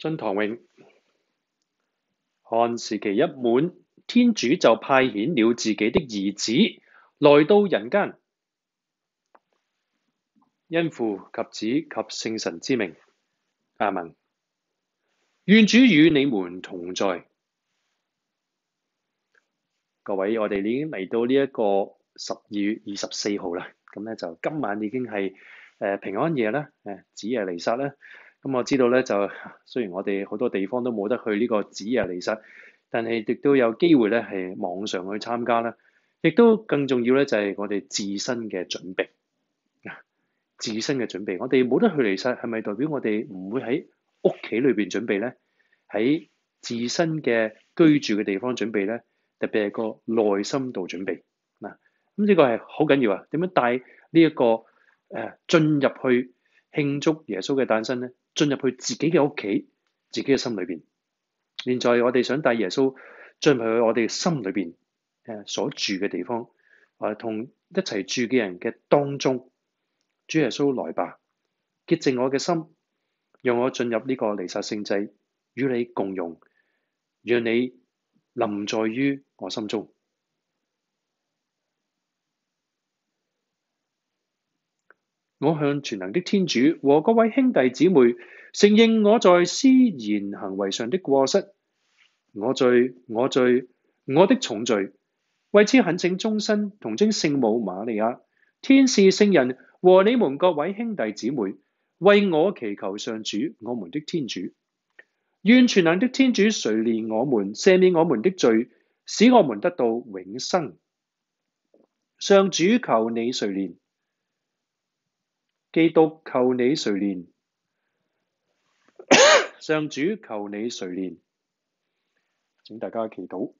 進唐詠，看時期一滿，天主就派遣了自己的兒子來到人間，因父及子及聖神之名，阿們。願主與你們同在。各位，我哋已經嚟到呢一個12月24號啦，咁咧就今晚已經係平安夜啦，子夜彌撒啦。咁我知道咧，就雖然我哋好多地方都冇得去呢個子夜彌撒，但係亦都有機會咧係網上去參加啦。亦都更重要咧就係我哋自身嘅準備。自身嘅準備，我哋冇得去彌撒，係咪代表我哋唔會喺屋企裏邊準備咧？喺自身嘅居住嘅地方準備咧？特別係個內心度準備嗱，咁呢個係好緊要啊！點樣帶呢一個進入去慶祝耶穌嘅誕生咧？進入去自己嘅屋企、自己嘅心裏邊。現在我哋想帶耶穌進入去我哋心裏邊所住嘅地方，同一齊住嘅人嘅當中。主耶穌來吧，潔淨我嘅心，讓我進入呢個彌撒聖祭，與你共用，讓你臨在於我心中。我向全能的天主和各位兄弟姊妹承認我在思言行為上的過失，我罪，我的重罪。為此懇請終身童貞聖母瑪利亞、天使聖人和你們各位兄弟姊妹，為我祈求上主，我們的天主。願全能的天主垂憐我們，赦免我們的罪，使我們得到永生。上主求你垂憐，基督求你垂憐，上主求你垂憐。請大家祈禱。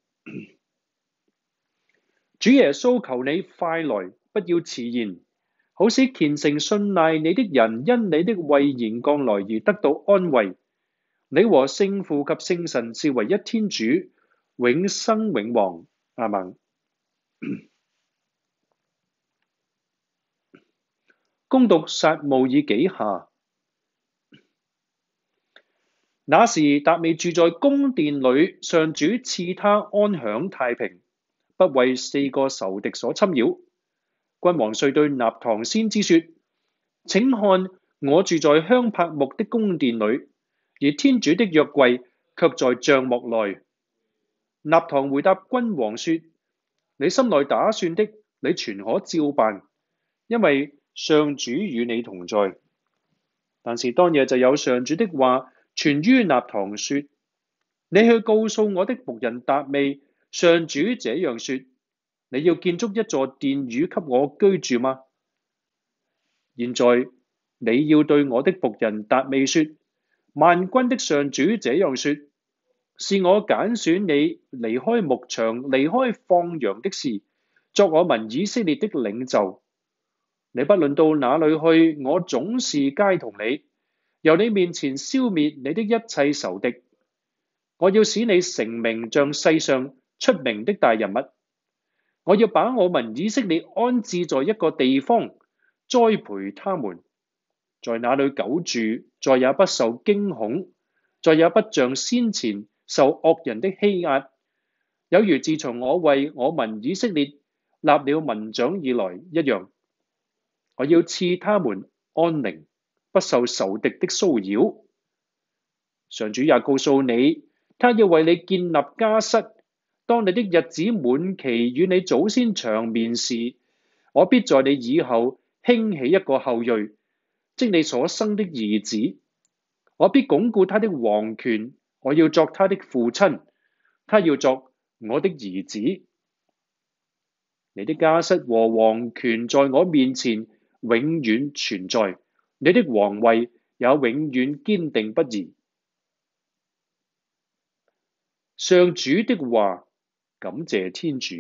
主耶穌，求你快來，不要遲延，好使虔誠信賴你的人因你的慧言降來而得到安慰。你和聖父及聖神是唯一天主，永生永王。阿們。恭讀撒慕爾紀下。那時達味住在宮殿裏，上主賜他安享太平，不為4個仇敵所侵擾。君王遂對納堂先知說：請看，我住在香柏木的宮殿裏，而天主的約櫃卻在帳幕內。納堂回答君王說：你心內打算的，你全可照辦，因為上主與你同在。但是當夜就有上主的話傳於納堂說：你去告訴我的僕人達味，上主這樣說：你要建築一座殿宇給我居住嗎？現在你要對我的僕人達味說：萬軍的上主這樣說：是我揀選你離開牧場、離開放羊的事，作我民以色列的領袖。你不論到哪裏去，我總是偕同你，由你面前消滅你的一切仇敵。我要使你成名像世上出名的大人物。我要把我民以色列安置在一個地方，栽培他們，在那裏久住，再也不受驚恐，再也不像先前受惡人的欺壓，有如自從我為我民以色列立了民長以來一樣。我要賜他們安寧，不受仇敵的騷擾。上主也告訴你，他要為你建立家室。當你的日子滿期，與你祖先長眠時，我必在你以後興起一個後裔，即你所生的兒子。我必鞏固他的王權，我要作他的父親，他要作我的兒子。你的家室和王權在我面前永遠存在，你的皇位也永遠堅定不移。上主的話。感謝天主。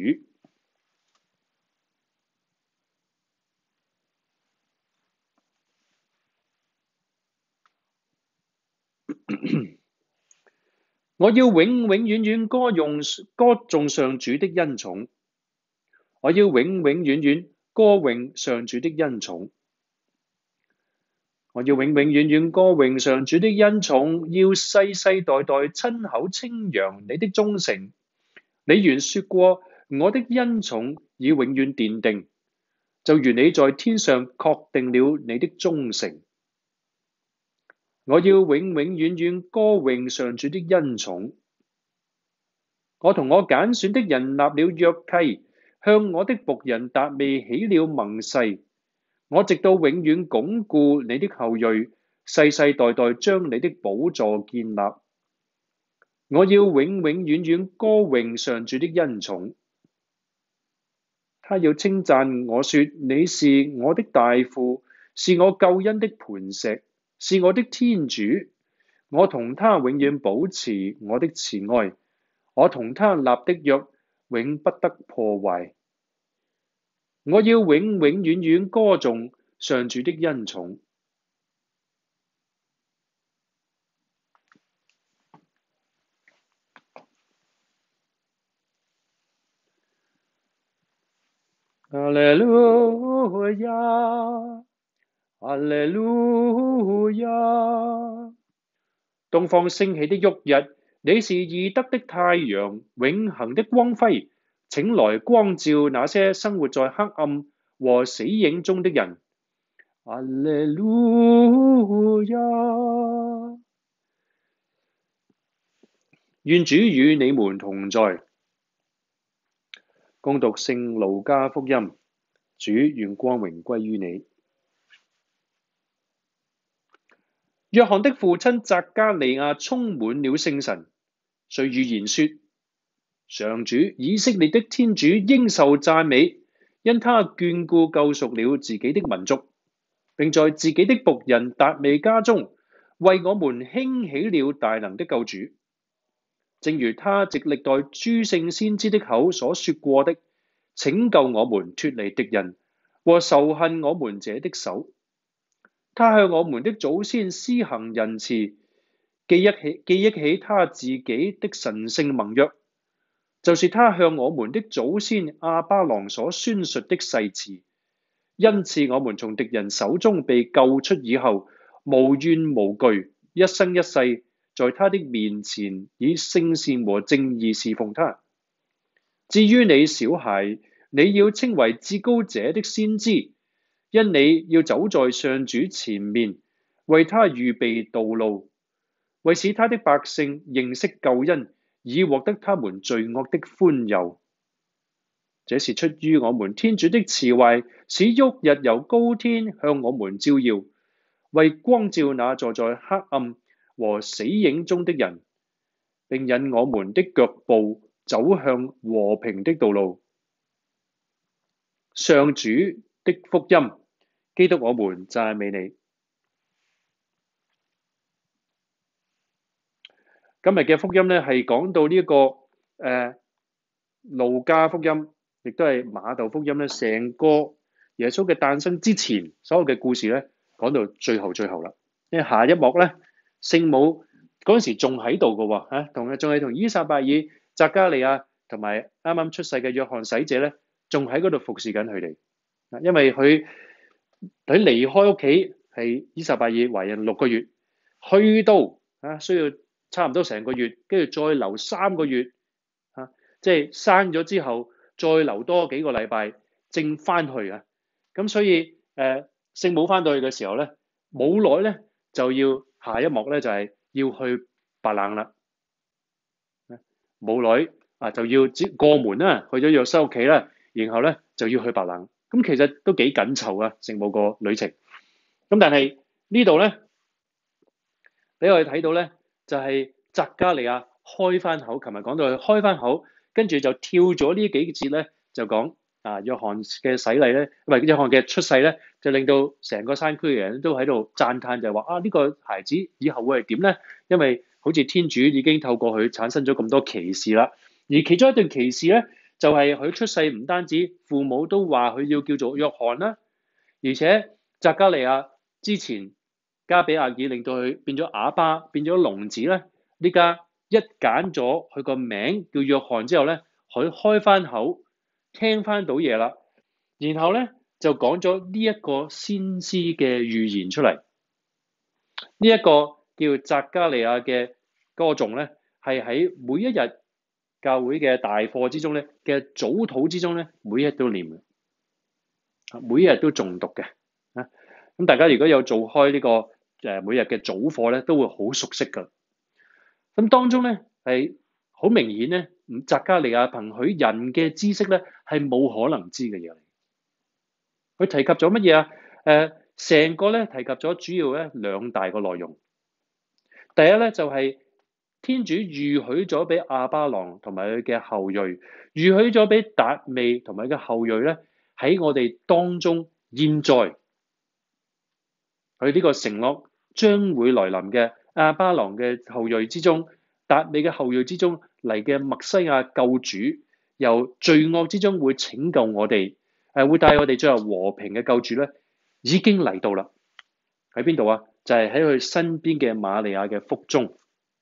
我要永永遠遠歌頌上主的恩寵。我要永永遠遠歌詠上主的恩寵。 我要永永遠遠歌詠上主的恩寵，要世世代代親口稱揚你的忠誠。你原說過，我的恩寵已永遠奠定，就如你在天上確定了你的忠誠。我要永永遠遠歌詠上主的恩寵。我同我揀選的人立了約契，向我的僕人達味起了盟誓。我直到永遠鞏固你的後裔，世世代代將你的寶座建立。我要永永遠遠歌詠上主的恩寵。他要稱讚我說：你是我的大父，是我救恩的磐石，是我的天主。我同他永遠保持我的慈愛，我同他立的約永不得破壞。我要永永遠遠歌頌上主的恩寵。哈利路亞，哈利路亞。東方升起的旭日，你是義德的太陽，永恆的光輝，請來光照那些生活在黑暗和死影中的人。哈利路亞。願主與你們同在。恭讀聖路加福音，主願光榮歸於你。若翰的父親匝加利亞充滿了聖神，遂預言說：上主以色列的天主應受讚美，因他眷顧救贖了自己的民族，並在自己的僕人達味家中為我們興起了大能的救主。正如他藉歷代諸聖先知的口所說過的，拯救我們脫離敵人和仇恨我們者的手。他向我們的祖先施行仁慈，記憶起他自己的神聖盟約，就是他向我們的祖先亞巴郎所宣述的誓詞。因此我們從敵人手中被救出以後，無怨無懼，一生一世在他的面前以聖善和正義侍奉他。至於你小孩，你要稱為至高者的先知，因你要走在上主前面，為他預備道路，為使他的百姓認識救恩，以獲得他們罪惡的寬宥。這是出於我們天主的慈懷，使旭日由高天向我們照耀，為光照那坐在黑暗和死影中的人，並引我們的腳步走向和平的道路。上主的福音。基督，我們讚美你。今日嘅福音咧，係講到呢一個路加福音，亦都係馬竇福音咧，成個耶穌嘅誕生之前所有嘅故事咧，講到最後啦。因為下一幕咧，聖母嗰陣時仲喺度嘅喎，仲係同伊撒伯爾、匝加利亞同埋啱啱出世嘅約翰洗者咧，仲喺嗰度服侍緊佢哋。因為佢離開屋企係伊撒伯爾懷孕6個月，去到需要差唔多成個月，跟住再留3個月，即係生咗之後再留多幾個禮拜，正翻去啊。咁所以聖母翻到去嘅時候咧，冇耐咧就要下一幕咧就係要去白冷啦，冇耐就要過門啦，去咗約瑟屋企啦，然後咧就要去白冷。咁其實都幾緊湊啊，聖母個旅程。咁但係呢度咧，俾我哋睇到咧，就係匝加利亞開翻口。琴日講到佢開翻口，跟住就跳咗呢幾節咧，就講約翰嘅洗禮咧，唔係約翰嘅出世咧，就令到成個山區嘅人都喺度讚歎，就係話呢個孩子以後會係點咧？因為好似天主已經透過佢產生咗咁多奇事啦。而其中一段奇事咧，就係佢出世唔單止父母都話佢要叫做約翰啦，而且匝加利亞之前加俾亞爾令到佢變咗啞巴，變咗聾子咧。呢家一揀咗佢個名叫約翰之後咧，佢開翻口聽翻到嘢啦，然後咧就講咗呢一個先知嘅預言出嚟。 呢一個叫匝加利亞嘅歌頌咧，係喺每一日教會嘅大課之中咧嘅早禱之中咧，每一日都念嘅，每一日都誦讀嘅。啊，咁大家如果有做開呢個每日嘅早課咧，都會好熟悉㗎。咁當中咧係好明顯咧，匝加利亞憑佢人嘅知識咧係冇可能知嘅嘢嚟。佢提及咗乜嘢啊？成個咧提及咗主要咧兩大個內容。第一咧就係天主預許咗俾亞巴郎同埋佢嘅後裔，預許咗俾達味同埋佢嘅後裔咧喺我哋當中，現在佢呢個承諾將會來臨嘅亞巴郎嘅後裔之中，達味嘅後裔之中嚟嘅默西亞救主，由罪惡之中會拯救我哋，會帶我哋進入和平嘅救主咧，已經嚟到啦。喺邊度啊？就係喺佢身邊嘅瑪利亞嘅腹中。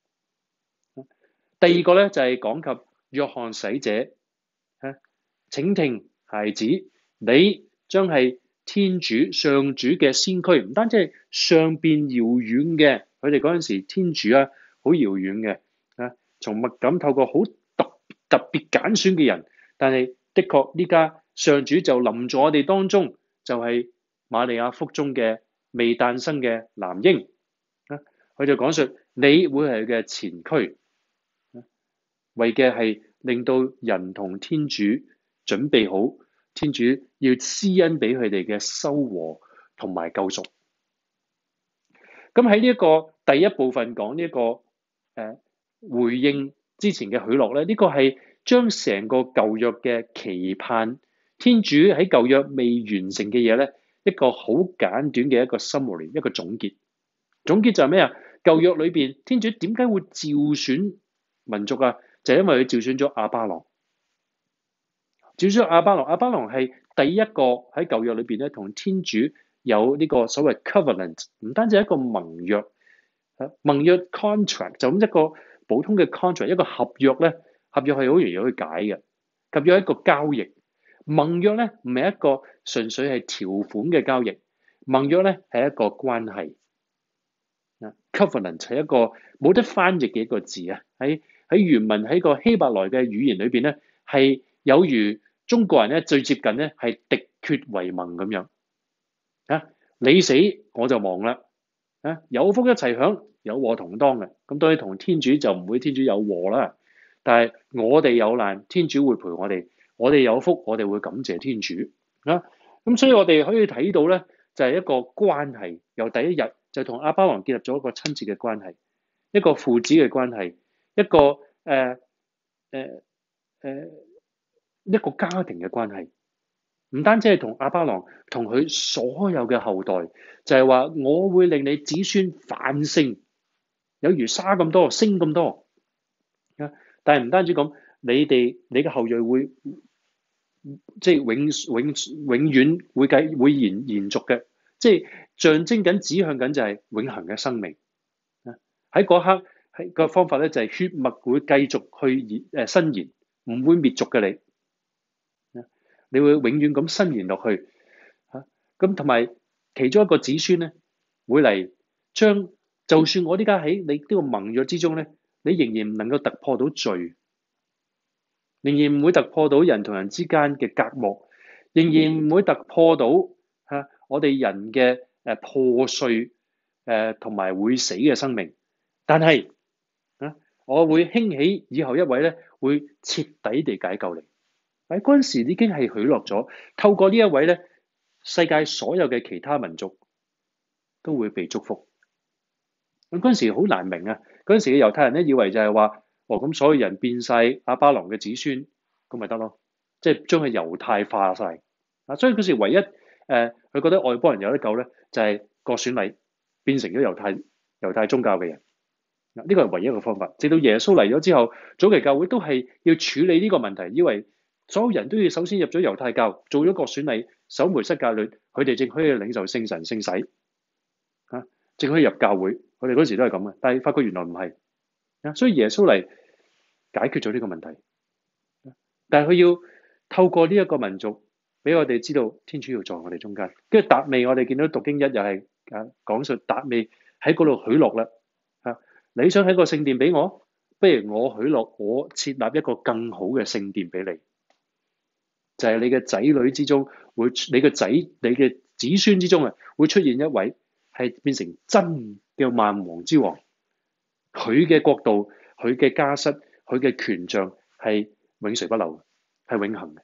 第二個咧就係講及約翰洗者，請聽孩子，你將係天主上主嘅先驅，唔單止係上邊遙遠嘅，佢哋嗰陣時天主啊好遙遠嘅啊，從默感透過好特別揀選嘅人，但係的確呢家上主就臨咗我哋當中，就係瑪利亞腹中嘅未誕生嘅男嬰啊，佢就講述你會係佢嘅前驅，為嘅係令到人同天主準備好，天主要施恩俾佢哋嘅修和同埋救贖。咁喺呢一個第一部分講呢一個回應之前嘅許諾咧，呢個係將成個舊約嘅期盼，天主喺舊約未完成嘅嘢咧，一個好簡短嘅一個 summary， 一個總結。總結就係咩啊？舊約裏邊天主點解會召選民族啊？就係因為佢召選咗亞巴郎。召選亞巴郎，亞巴郎係第一個喺舊約裏邊咧，同天主有呢個所謂 covenant， 唔單止係一個盟約，盟約 contract 就咁一個普通嘅 contract， 一個合約咧，合約係好容易去解嘅。合約係一個交易，盟約咧唔係一個純粹係條款嘅交易，盟約咧係一個關係。covenant 係一個冇得翻譯嘅一個字啊，喺原文喺個希伯來嘅語言裏邊咧，係有如中國人咧最接近咧係敵決為盟咁樣啊，你死我就亡啦啊，有福一齊享，有禍同當嘅。咁當然同天主就唔會天主有禍啦，但係我哋有難，天主會陪我哋；我哋有福，我哋會感謝天主啊。咁所以我哋可以睇到咧，就係一個關係，由第一日就同亞巴郎建立咗一個親切嘅關係，一個父子嘅關係，一個一個家庭嘅關係。唔單止係同亞巴郎，同佢所有嘅後代，就係話我會令你子孫繁盛，有如沙咁多，星咁多。但係唔單止咁，你嘅後裔會即係永遠會延續嘅，即係象徵緊指向緊就係永恆嘅生命。喺嗰刻係個方法咧，就係血脈會繼續去伸延，唔會滅族嘅你。你會永遠咁伸延落去嚇，咁同埋其中一個子孫咧，會嚟將，就算我呢家喺你呢個盟約之中咧，你仍然唔能夠突破到罪，仍然唔會突破到人同人之間嘅隔膜，仍然唔會突破到我哋人嘅破碎同埋會死嘅生命，但係我會興起以後一位咧，會徹底地解救你。喺嗰陣時已經係許諾咗，透過呢一位咧，世界所有嘅其他民族都會被祝福。咁嗰陣時好難明啊！嗰陣時嘅猶太人咧，以為就係話，咁所有人變晒亞巴郎嘅子孫，咁咪得咯，即係將佢猶太化晒。所以嗰時唯一佢覺得外邦人有得救咧，就係割損禮變成咗猶太宗教嘅人。呢個係唯一嘅方法。直到耶穌嚟咗之後，早期教會都係要處理呢個問題，因為所有人都要首先入咗猶太教，做咗割損禮，守梅瑟革律，佢哋正可以領受聖神聖洗，正可以入教會。我哋嗰時都係咁嘅，但係發覺原來唔係，所以耶穌嚟解決咗呢個問題。但係佢要透過呢一個民族，俾我哋知道天主要在我哋中間。跟住達味，我哋見到讀經一又係講述達味喺嗰度許諾啦。你想喺個聖殿俾我，不如我許諾，我設立一個更好嘅聖殿俾你，就係你嘅仔女之中會，你嘅子孫之中啊，會出現一位係變成真嘅萬王之王，佢嘅國度、佢嘅家室、佢嘅權杖係永垂不朽，係永恆嘅。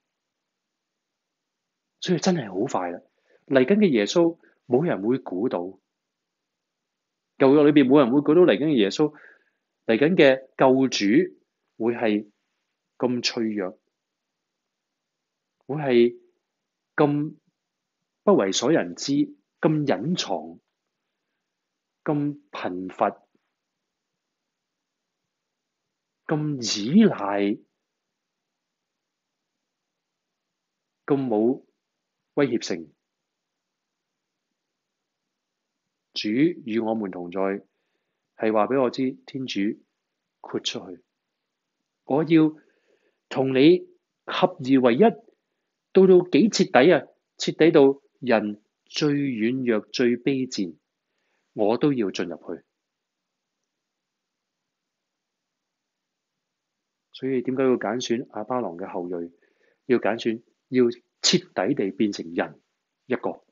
所以真係好快啦！嚟緊嘅耶穌，冇人會估到，舊約裏邊冇人會估到嚟緊嘅耶穌，嚟緊嘅救主會係咁脆弱，會係咁不為所人知，咁隱藏，咁貧乏，咁依賴，咁冇威脅性。主與我們同在，係話俾我知，天主豁出去，我要同你合而為一，到幾徹底啊！徹底到人最軟弱、最卑賤，我都要進入去。所以點解要揀選亞巴郎嘅後裔？要揀選，要徹底地變成人一個。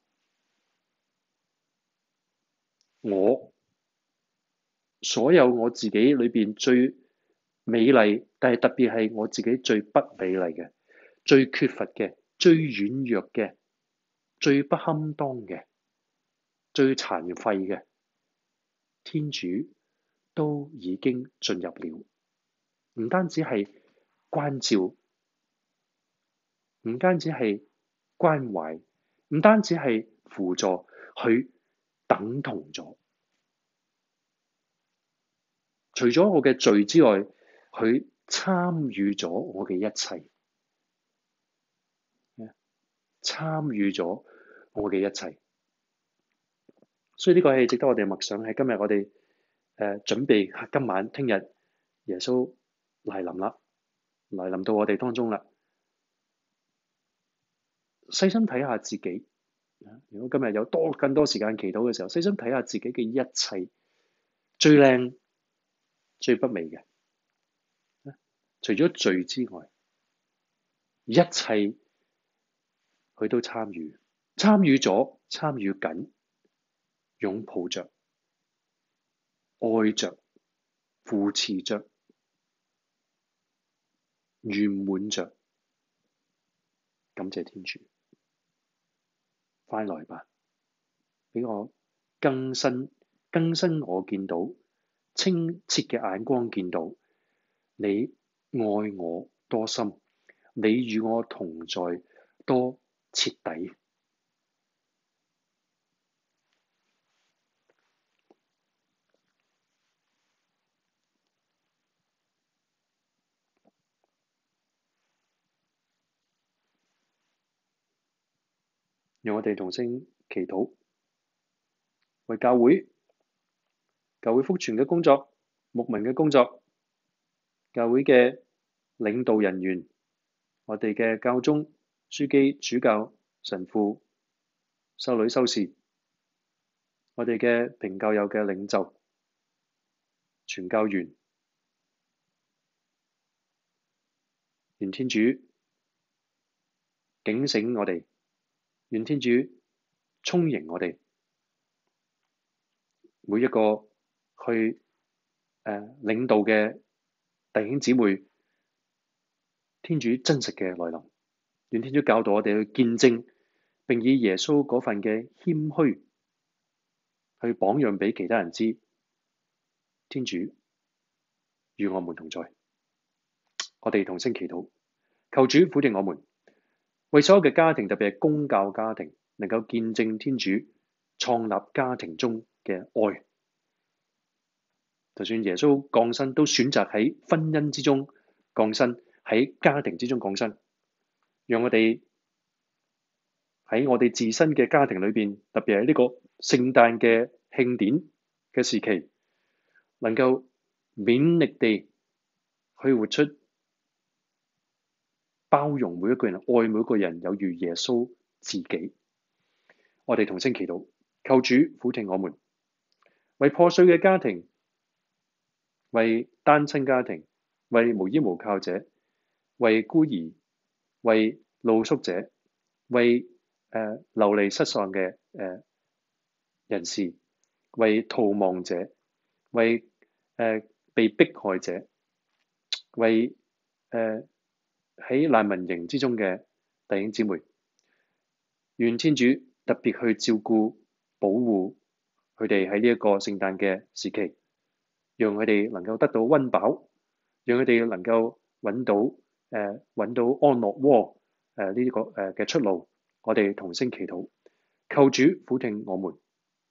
我所有我自己裏邊最美麗，但係特別係我自己最不美麗嘅、最缺乏嘅、最軟弱嘅、最不堪當嘅、最殘廢嘅，天主都已經進入了。唔單止係關照，唔單止係關懷，唔單止係輔助，佢等同咗。除咗我嘅罪之外，佢參與咗我嘅一切，參與咗我嘅一切。所以呢個係值得我哋默想。喺今日我哋準備今晚聽日耶穌來臨啦，來臨到我哋當中啦。細心睇下自己，如果今日有更多時間祈禱嘅時候，細心睇下自己嘅一切，最靚、最不美嘅，除咗罪之外，一切佢都參與咗、參與緊、擁抱着、愛着、扶持着、圓滿着。感謝天主，快來吧，俾我更新我見到清澈嘅眼光，見到你愛我多深，你與我同在多徹底。讓我哋同聲祈禱，為教會福傳嘅工作、牧民嘅工作、教會嘅領導人員、我哋嘅教宗、書記、主教、神父、修女、修士，我哋嘅平教友嘅領袖、傳教員，願天主警醒我哋，願天主充盈我哋，每一個去領導嘅弟兄姊妹，天主真實嘅來臨，願天主教導我哋去見證，並以耶穌嗰份嘅謙虛去榜樣俾其他人知，天主與我們同在。我哋同聲祈禱，求主撫定我們，為所有嘅家庭，特別係公教家庭，能夠見證天主創立家庭中嘅愛。就算耶穌降生，都選擇喺婚姻之中降生，喺家庭之中降生。讓我哋喺我哋自身嘅家庭裏邊，特別係呢個聖誕嘅慶典嘅時期，能夠勉力地去活出包容每一個人、愛每一個人，有如耶穌自己。我哋同聲祈禱，求主撫聽我們， 為破碎嘅家庭，為單親家庭，為無依無靠者，為孤兒，為露宿者，為流離失喪嘅人士，為逃亡者，為被迫害者，為喺難民營之中嘅弟兄姊妹，願天主特別去照顧、保護佢哋喺呢一個聖誕嘅時期，讓佢哋能夠得到溫飽，讓佢哋能夠揾到安樂窩呢個嘅出路。我哋同聲祈禱，求主俯聽我們，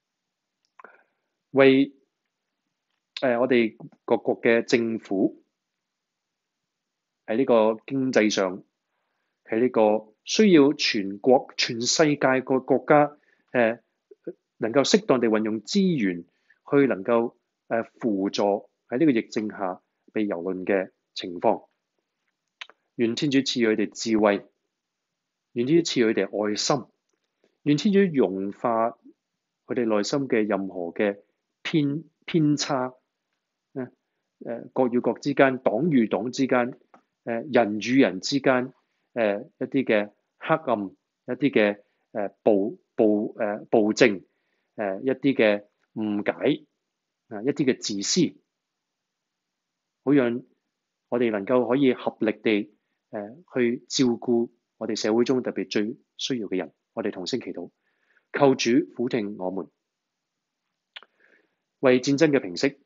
為我哋各國嘅政府喺呢個經濟上，喺呢個需要全國全世界個國家能夠適當地運用資源去能夠輔助喺呢個疫症下被蹂躪嘅情況。願天主賜予佢哋智慧，願天主賜予佢哋愛心，願天主融化佢哋內心嘅任何嘅偏差，國與國之間、黨與黨之間、人與人之間，一啲嘅黑暗、一啲嘅暴政、一啲嘅誤解，一啲嘅自私，好讓我哋能夠可以合力地去照顧我哋社會中特別最需要嘅人。我哋同聲祈禱，求主俯聽我們，為戰爭嘅平息，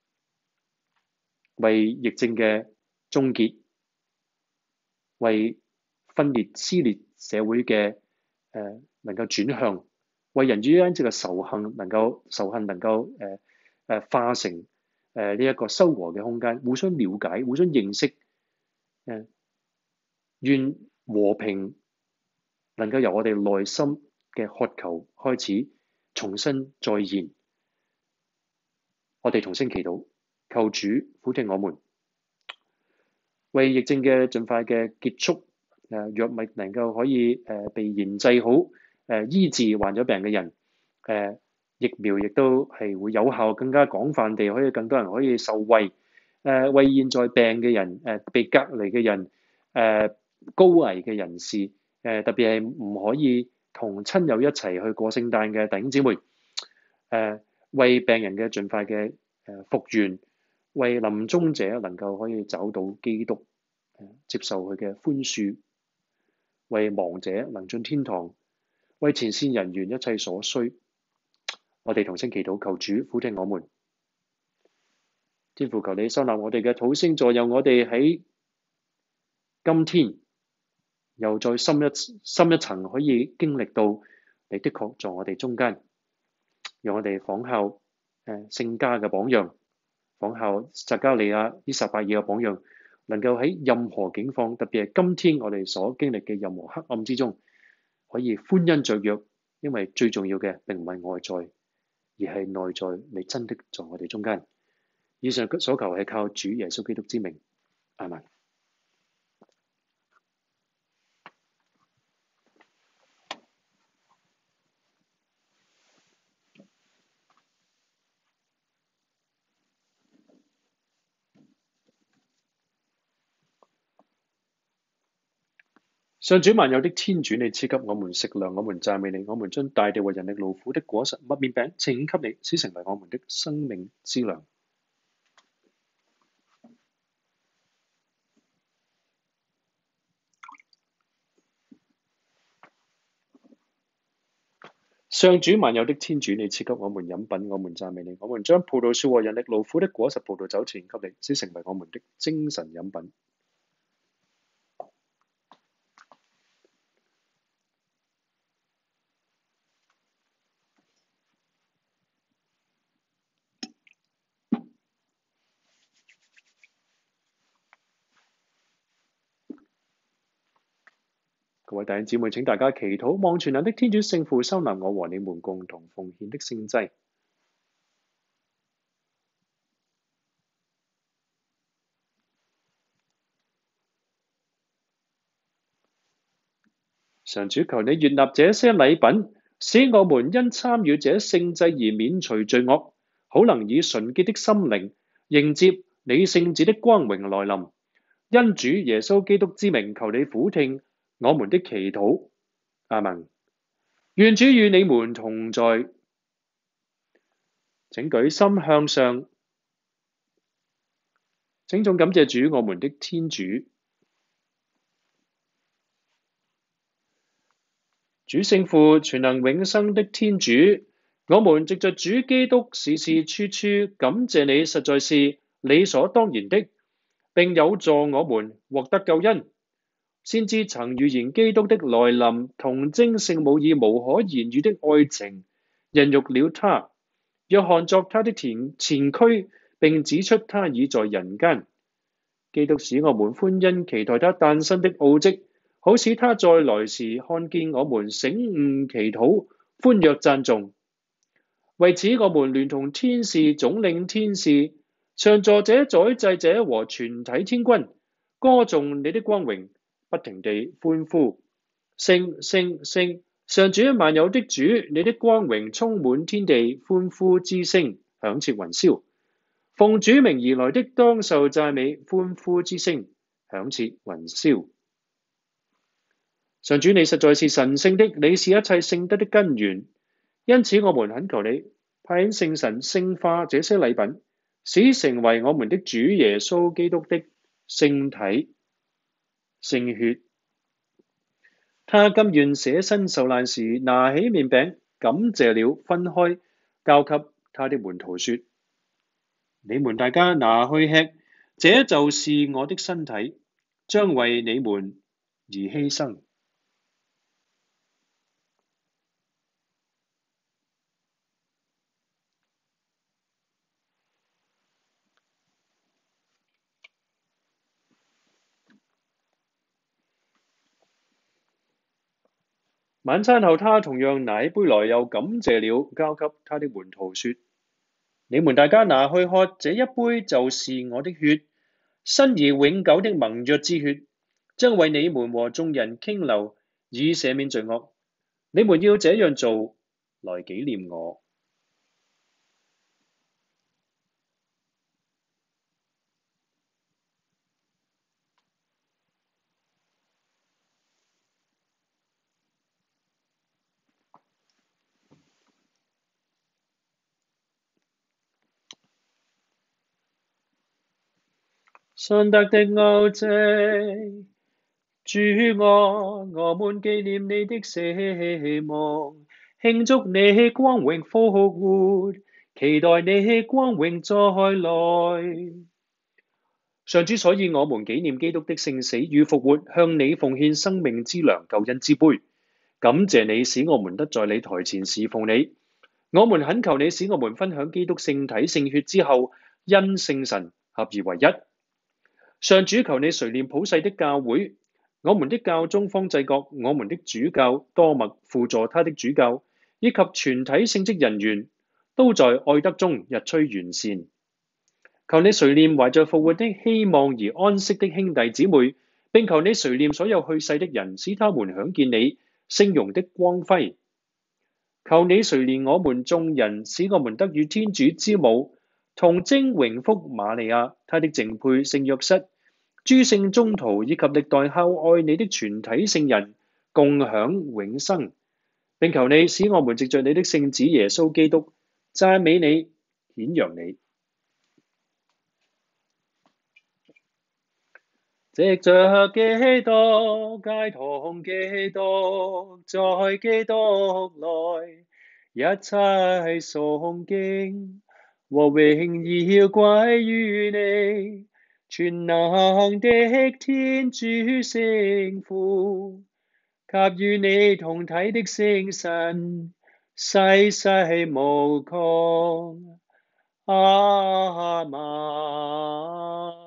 為疫症嘅終結，為分裂撕裂社會嘅能夠轉向，為人與人之間嘅仇恨能夠化成呢一個修和嘅空間，互相了解、互相認識，願和平能夠由我哋內心嘅渴求開始重新再現。我哋同聲祈禱，求主俯聽我們，為疫症嘅盡快嘅結束，藥物能夠可以被研製好，醫治患咗病嘅人，疫苗亦都係會有效，更加廣泛地可以更多人可以受惠，為現在病嘅人，被隔離嘅人，高危嘅人士，特別係唔可以同親友一齊去過聖誕嘅弟兄姊妹，為病人嘅盡快嘅復原，為臨終者能夠可以找到基督，接受佢嘅寬恕，為亡者能進天堂，為前線人員一切所需。我哋同聲祈禱，求主俯聽我們。天父，求你收納我哋嘅禱聲，助佑我哋喺今天又再深一層可以經歷到你的確在我哋中間，讓我哋仿效聖家嘅榜樣，仿效撒迦利亞、依撒伯爾嘅榜樣，能夠喺任何境況，特別係今天我哋所經歷嘅任何黑暗之中，可以歡欣雀躍，因為最重要嘅並唔係外在，而係內在，你真的在我哋中間。以上所求係靠主耶穌基督之名，阿們。上主萬有的天主，你賜給我們食糧，我們讚美你。我們將大地為人力勞苦的果實麥麵餅呈給你，使成為我們的生命之糧。上主萬有的天主，你賜給我們飲品，我們讚美你。我們將葡萄樹和人力勞苦的果實葡萄酒呈給你，使成為我們的精神飲品。各位弟兄姊妹，請大家祈禱，望全能的天主聖父收納我和你們共同奉獻的聖祭。上主，求你悅納這些禮品，使我們因參與這聖祭而免除罪惡， 好能以純潔的心靈迎接你聖子的光榮來臨。因主耶穌基督之名，求你俯聽我們的祈禱。阿們。願主與你們同在。請舉心向上，請眾感謝主我們的天主。主聖父，全能永生的天主，我們藉着主基督時時處處感謝你，實在是理所當然的，並有助我們獲得救恩。先知曾預言基督的來臨，童貞聖母以無可言喻的愛情孕育了他。約翰作他的前驅，並指出他已在人間。基督使我們歡欣期待他誕生的奧蹟，好使他再來時看見我們醒悟祈禱，歡躍讚頌。為此，我們聯同天使、總領天使、上座者、宰祭者和全體天軍，歌頌你的光榮，不停地歡呼：聖聖聖！上主萬有的主，你的光榮充滿天地，歡呼之聲響徹雲霄。奉主名而來的當受讚美，歡呼之聲響徹雲霄。上主，你實在是神聖的，你是一切聖德的根源。因此，我們懇求你派遣聖神聖化這些禮品，使成為我們的主耶穌基督的聖體聖血。他甘願捨身受難時，拿起麵餅，感謝了，分開，交給他的門徒說：你們大家拿去吃，這就是我的身體，將為你們而犧牲。晚餐後，他同樣拿起杯來，又感謝了，交給他的門徒說：你們大家拿去喝，這一杯就是我的血，新而永久的盟約之血，將為你們和眾人傾流，以赦免罪惡。你們要這樣做，來紀念我。信德的奧蹟，主啊，我們紀念你的死亡，慶祝你光榮復活，期待你光榮再來。上主，所以我們紀念基督的聖死與復活，向你奉獻生命之糧、救恩之杯。感謝你使我們得在你台前侍奉你。我們懇求你使我們分享基督聖體聖血之後，因聖神合而為一。上主，求你垂念普世的教會，我們的教宗方濟各，我們的主教多默輔助他的主教，以及全體聖職人員，都在愛德中日趨完善。求你垂念懷着復活的希望而安息的兄弟姊妹，並求你垂念所有去世的人，使他們享見你聖容的光輝。求你垂念我們眾人，使我們得與天主之母童貞榮福瑪利亞、他的淨配聖若瑟、諸聖宗徒以及歷代孝愛你的全體聖人共享永生，並求你使我們藉着你的聖子耶穌基督讚美你、顯揚你。藉着基督，偕同基督，在基督內，一切崇敬和榮耀歸於你，全能的天主聖父，及與你同體的聖神，世世無窮。阿們。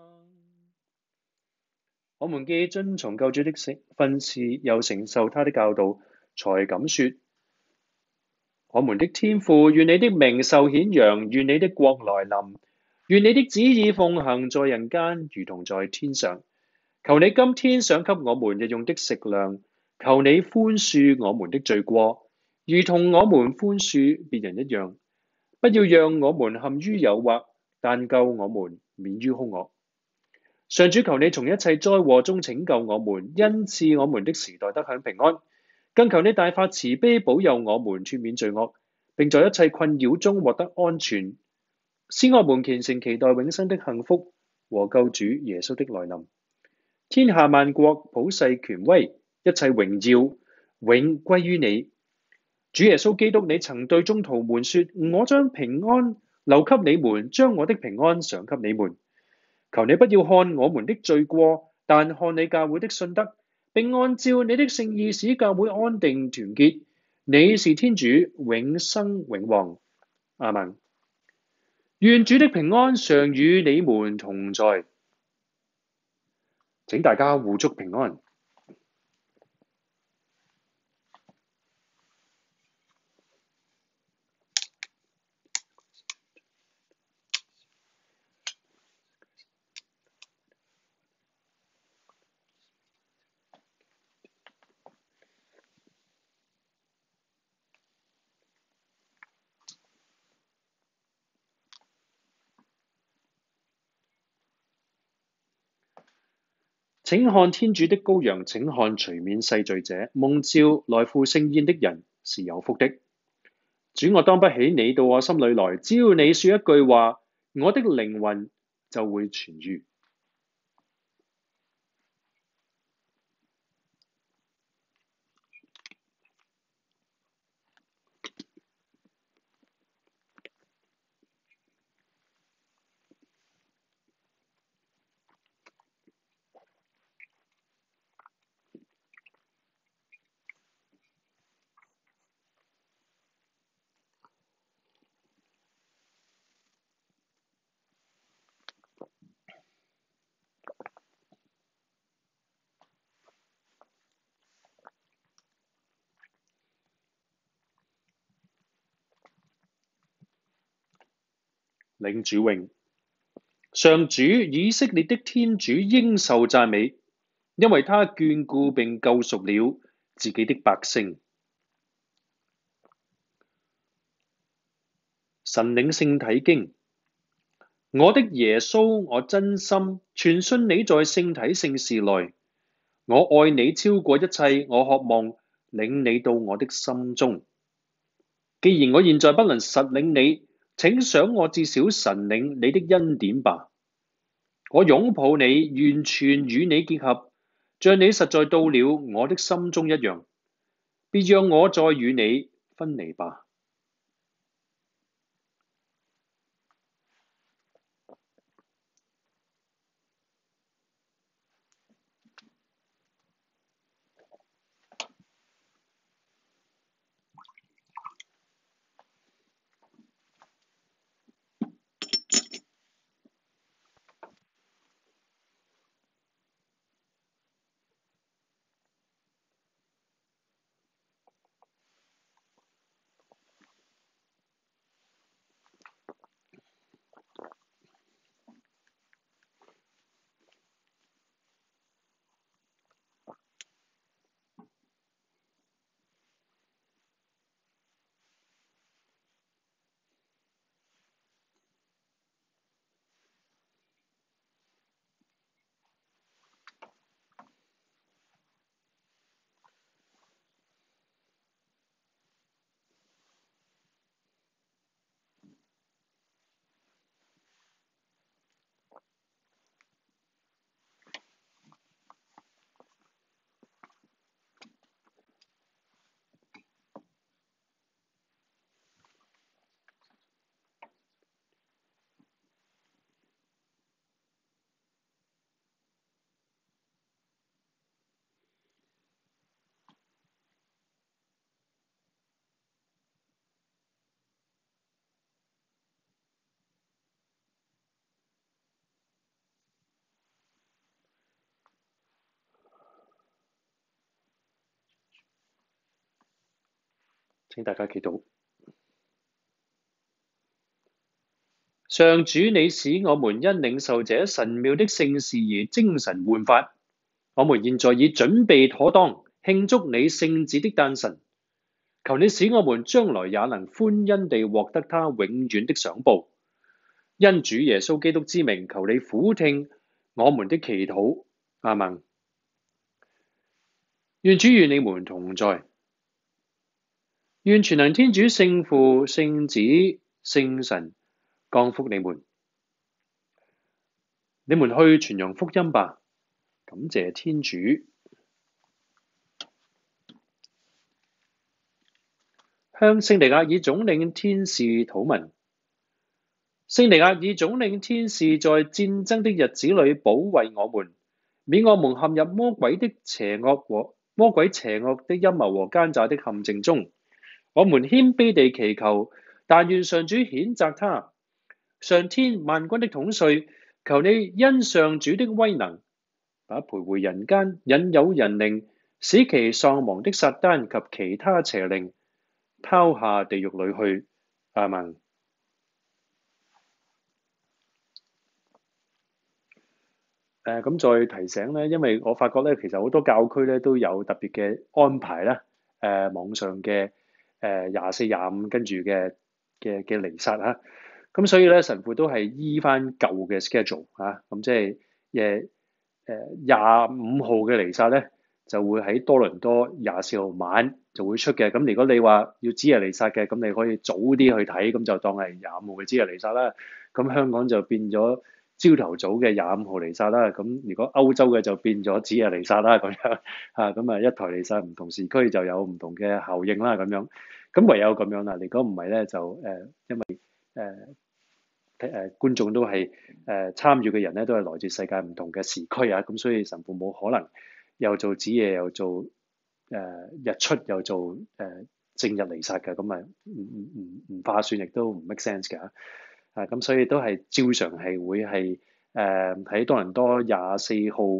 我們既遵從救主的訓示，又承受他的教導，才敢說：我們的天父，願你的名受顯揚，願你的國來臨，願你的旨意奉行在人間，如同在天上。求你今天賞給我們日用的食糧，求你寬恕我們的罪過，如同我們寬恕別人一樣。 不要讓我們陷於誘惑，但救我們免於兇惡。上主，求你從一切災禍中拯救我們，恩賜我們的時代得享平安。更求你大發慈悲，保佑我們脫免罪惡，並在一切困擾中獲得安全，使我們虔誠期待永生的幸福和救主耶穌的來臨。天下萬國普世權威，一切榮耀永歸於你。主耶穌基督，你曾對宗徒們說：我將平安留給你們，將我的平安賞給你們。求你不要看我們的罪過，但看你教會的信德，並按照你的聖意使教會安定團結。你是天主，永生永王。阿們。願主的平安常與你們同在。請大家互祝平安。請看天主的羔羊，請看除免世罪者，蒙召來赴聖宴的人是有福的。主，我當不起你到我心裏來，只要你說一句話，我的靈魂就會痊癒。領主榮，上主以色列的天主應受讚美，因為他眷顧並救贖了自己的百姓。神領聖體經，我的耶穌，我真心全信你在聖體聖事內，我愛你超過一切，我渴望領你到我的心中。既然我現在不能實領你，請賞我至少神領你的恩典吧。我擁抱你，完全與你結合，像你實在到了我的心中一樣。別讓我再與你分離吧。請大家祈禱。上主，你使我們因領受這神妙的聖事而精神煥發。我們現在已準備妥當，慶祝你聖子的誕辰。 求你使我們將來也能歡欣地獲得他永遠的賞報。因主耶穌基督之名，求你俯聽我們的祈禱。阿們。願主與你們同在。願全能天主聖父、聖子、聖神降福你們。你們去傳揚福音吧。感謝天主。向聖彌額爾總領天使禱文。聖彌額爾總領天使在戰爭的日子裏保衛我們，免我們陷入魔鬼邪惡的陰謀和奸詐的陷阱中。我們謙卑地祈求，但願上主譴責他。上天萬軍的統帥，求你因上主的威能，把徘徊人間、引誘人靈、使其喪亡的撒旦及其他邪靈拋下地獄裏去。阿們。咁再提醒咧，因為我發覺咧，其實好多教區咧都有特別嘅安排啦。網上嘅24、25跟住嘅彌撒嚇，咁所以咧神父都係依翻舊嘅 schedule 嚇，咁即係25號嘅彌撒咧就會喺多倫多24號晚就會出嘅。咁如果你話要指日彌撒嘅，咁你可以早啲去睇，咁就當係25號嘅指日彌撒啦。咁香港就變咗朝頭早嘅25號彌撒啦。咁如果歐洲嘅就變咗指日彌撒啦，咁樣嚇，咁啊一台彌撒唔同時區就有唔同嘅效應啦，咁樣。咁唯有咁樣啦。如果唔係咧，就因為觀眾都係參與嘅人咧，都係來自世界唔同嘅時區啊。咁所以神父冇可能又做子夜又做日出又做正日彌撒嘅，咁啊唔划算，亦都唔 make sense 嘅。咁所以都係照常係會係喺多倫多24號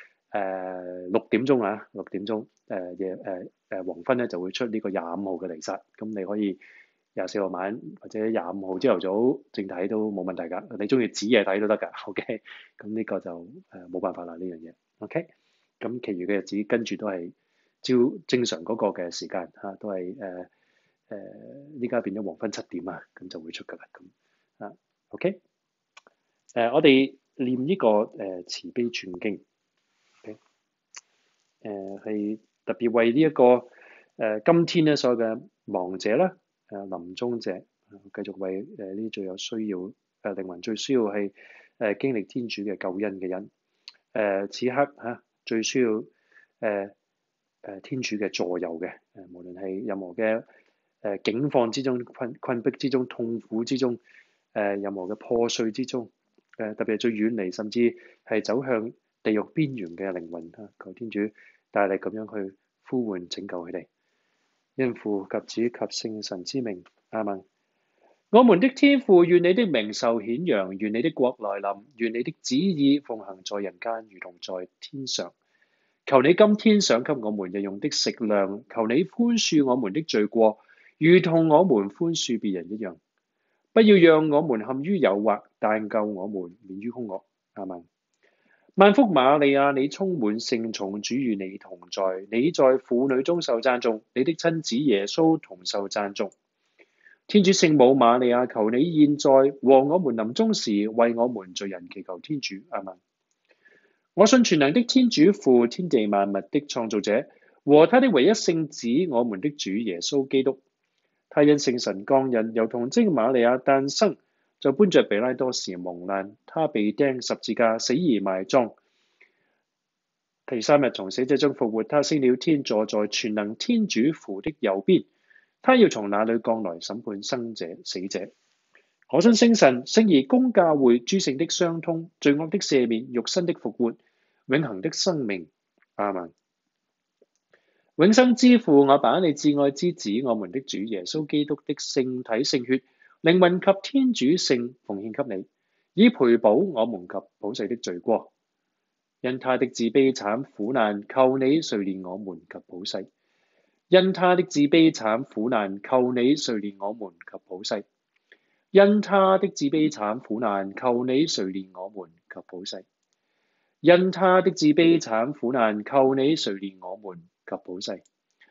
6點鐘啊，6點鐘黃昏咧就會出呢個25號嘅彌撒。咁你可以24號晚或者25號朝頭早正睇都冇問題㗎。你中意子夜睇都得㗎。OK，咁呢個就冇辦法啦呢樣嘢。OK，咁其餘嘅日子跟住都係正常嗰個嘅時間嚇，都係依家變咗黃昏7點啊，咁就會出㗎啦。咁OK，我哋念呢個慈悲傳經。OK，係特別為呢一個今天咧所有嘅亡者啦、臨終者，繼續為呢啲最有需要靈魂最需要係經歷天主嘅救恩嘅人。此刻最需要天主嘅助佑嘅，無論係任何嘅境況之中、困迫之中、痛苦之中，任何嘅破碎之中，特別係最遠離甚至係走向地獄邊緣嘅靈魂，求天主大力咁樣去呼喚拯救佢哋。因父及子及聖神之名，阿們。我們的天父，願你的名受顯揚，願你的國來臨，願你的旨意奉行在人間，如同在天上。求你今天賞給我們日用的食糧，求你寬恕我們的罪過，如同我們寬恕別人一樣。不要讓我們陷於誘惑，但救我們免於兇惡。阿們。萬福瑪利亞，你充滿聖寵，主與你同在，你在婦女中受讚頌，你的親子耶穌同受讚頌。天主聖母瑪利亞，求你現在和我們臨終時，為我們罪人祈求天主。阿們。我信全能的天主父，天地萬物的創造者，和他的唯一聖子，我們的主耶穌基督。他因聖神降孕，由童貞瑪利亞誕生，就搬着比拉多時蒙難，他被釘十字架，死而埋葬。第3日從死者中復活，他升了天，坐在全能天主父的右邊。他要從那裏降來審判生者死者。我信聖神，聖而公教會，諸聖的相通，罪惡的赦免，肉身的復活，永恆的生命。阿們。永生之父，我把你至愛之子，我們的主耶穌基督的聖體聖血、靈魂及天主性奉獻給你，以賠補我們及普世的罪過。因他的自卑慘苦難，求你垂憐我們及普世。因他的自卑慘苦難，求你垂憐我們及普世。因他的自卑慘苦難，求你垂憐我們及普世。因他的自卑慘苦難，求你垂憐我們及普世。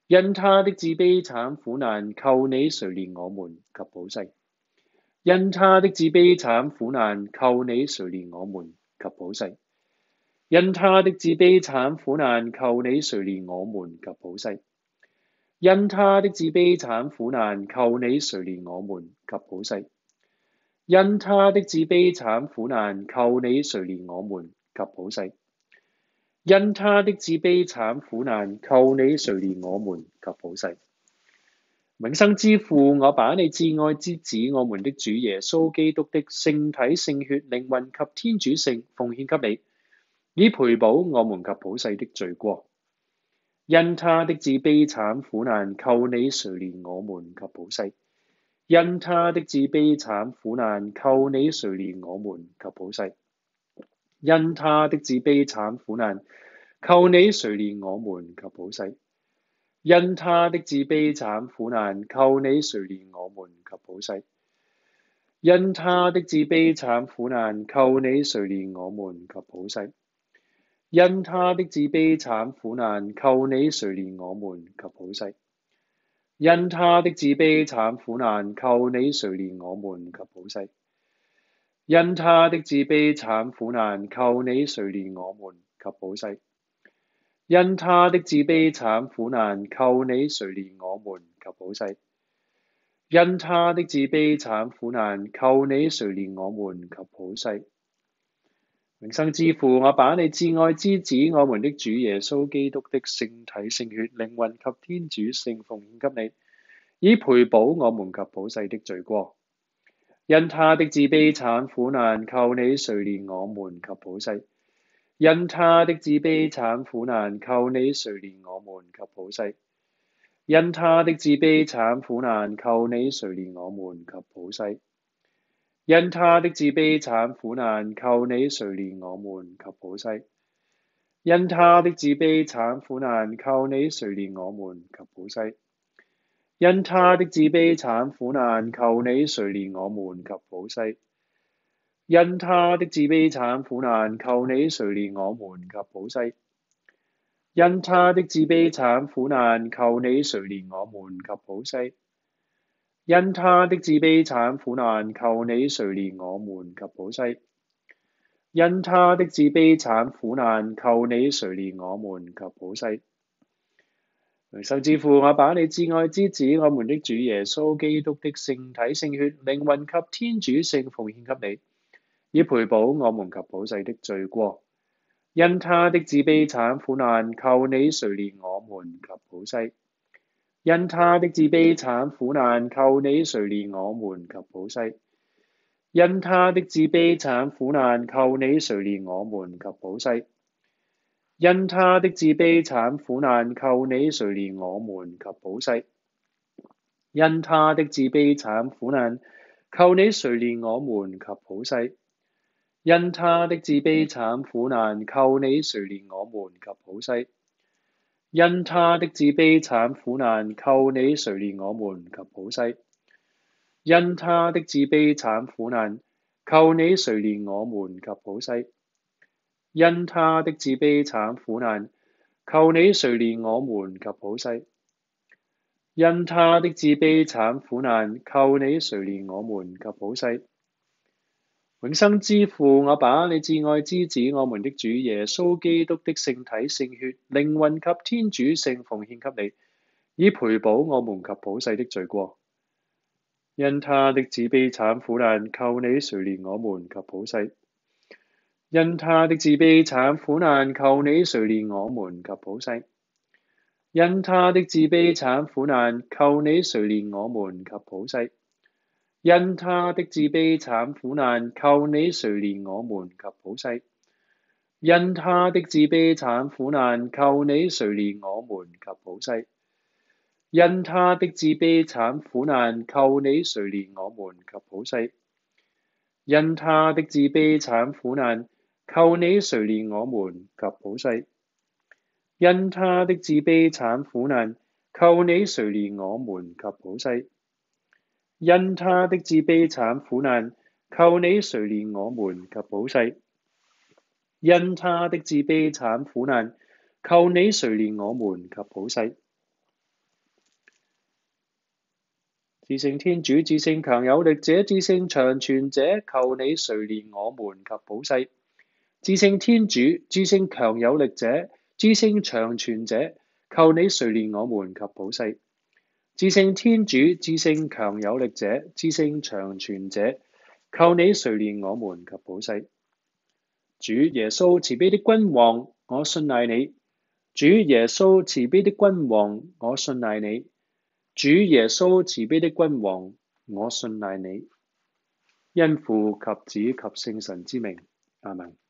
因他的自卑慘苦難，求你垂憐我們及普世。因他的自卑慘苦難，求你垂憐我們及普世。因他的自卑慘苦難，求你垂憐我們及普世。因他的自卑慘苦難，求你垂憐我們及普世。因他的自卑慘苦難，求你垂憐我們及普世。因他的自卑慘苦難，求你垂憐我們及普世。永生之父，我把你至愛之子，我們的主耶穌基督的聖體聖血靈魂及天主性奉獻給你，以賠補我們及普世的罪過。因他的自卑慘苦難，求你垂憐我們及普世。因他的自卑慘苦難，求你垂憐我們及普世。因他的自卑慘苦難，求你垂憐我們及普世。因他的自卑慘苦難，求你垂憐我們及普世。因他的自卑慘苦難，求你垂憐我們及普世。因他的自卑慘苦難，求你垂憐我們及普世。因他的自卑慘苦難，求你垂憐我們及普世。因他的自卑慘苦難，求你垂憐我們及普世。因他的自卑慘苦難，求你垂憐我們及普世。因他的自卑慘苦難，求你垂憐我們及普世。永生之父，我把你至愛之子，我們的主耶穌基督的聖體聖血靈魂及天主性奉獻給你，以賠補我們及普世的罪過。因他的自卑慘苦難，求你垂憐我們及普世。因他的自卑慘苦難，求你垂憐我們及普世。因他的自卑慘苦難，求你垂憐我們及普世。因他的自卑慘苦難，求你垂憐我們及普世。因他的自卑慘苦難，求你垂憐我們及普世。因他的自卑慘苦難，求你垂憐我們及普世。因他的自卑慘苦難，求你垂憐我們及普世。因他的自卑慘苦難，求你垂憐我們及普世。因他的自卑慘苦難，求你垂憐我們及普世。因他的自卑慘苦難，求你垂憐我們及普世。永生之父，我把你至愛之子，我們的主耶穌基督的聖體聖血靈魂及天主性奉獻給你，以賠補我們及普世的罪過。因他的自卑慘苦難，求你垂憐我們及普世。因他的自卑慘苦難，求你垂憐我們及普世。因他的自卑慘苦難，求你垂憐我們及普世。因他的自卑慘苦難，求你垂憐我們及普世。因他的自卑慘苦難，求你垂憐我們及普世。因他的自卑慘苦難，求你垂憐我們及普世。因他的自卑慘苦難，求你垂憐我們及普世。因他的自卑慘苦難，求你垂憐我們及普世。因他的自卑慘苦難，求你垂憐我們及普世。因他的自卑慘苦難，求你垂憐我們及普世。永生之父，我把你至愛之子，我們的主耶穌基督的聖體聖血靈魂及天主性奉獻給你，以賠補我們及普世的罪過。因他的自卑慘苦難，求你垂憐我們及普世。因他的自卑慘苦難，求你垂憐我們及普世。因他的自卑慘苦難，求你垂憐我們及普世。因他的自卑慘苦難，求你垂憐我們及普世。因他的自卑慘苦難，求你垂憐我們及普世。因他的自卑慘苦難，求你垂憐我們及普世。因他的自卑慘苦難，求你垂憐我們及普世。因他的自卑慘苦難，求你垂憐我們及普世。因他的自卑慘苦難，求你垂憐我們及普世。因他的自卑慘苦難，求你垂憐我們及普世。 至聖天主，至聖強有力者，至聖長存者，求你垂憐我們及保世。至聖天主，至聖強有力者，至聖長存者，求你垂憐我們及保世。至聖天主，至聖強有力者，至聖長存者，求你垂憐我們及保世。主耶穌慈悲的君王，我信賴你。主耶穌慈悲的君王，我信賴你。主耶穌慈悲的君王，我信賴你。因父及子及聖神之名，阿們。